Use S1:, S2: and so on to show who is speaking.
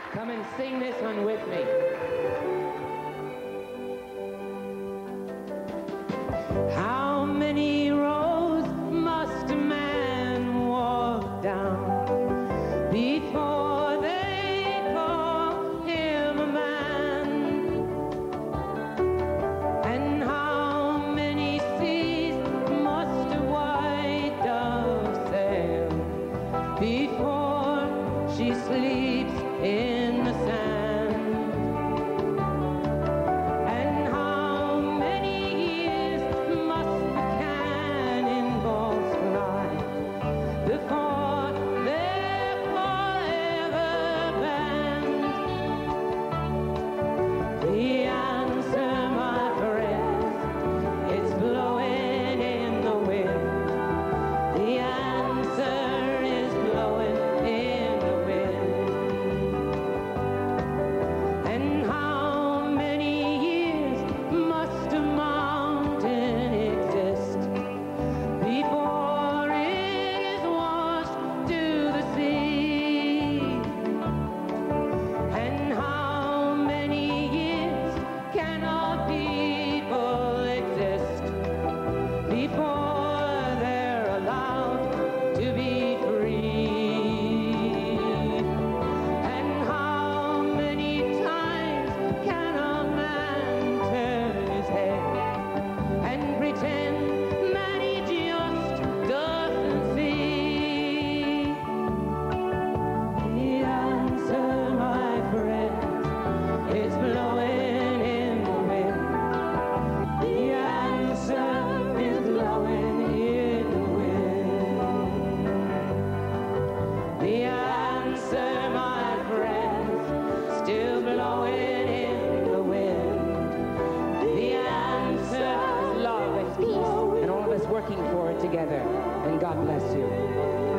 S1: Come and sing this one with me. How many roads must a man walk down before they call him a man? And how many seas must a white dove sail before she sleeps in the sand? And how many years must the cannonballs fly before they're forever banned? The answer, my friends, it's blowing in the wind. The answer is blowing in the wind. And how many years must a mountain exist before it is washed to the sea? And how many years can our people exist before they're allowed to be free? And how many times can a man turn his head and pretend that he just doesn't see? The answer, my friend, is blowing in the wind. The answer is blowing in the wind. The answer, my friends, still blowing in the wind. The answer is love and peace, and all of us working for it together. And God bless you.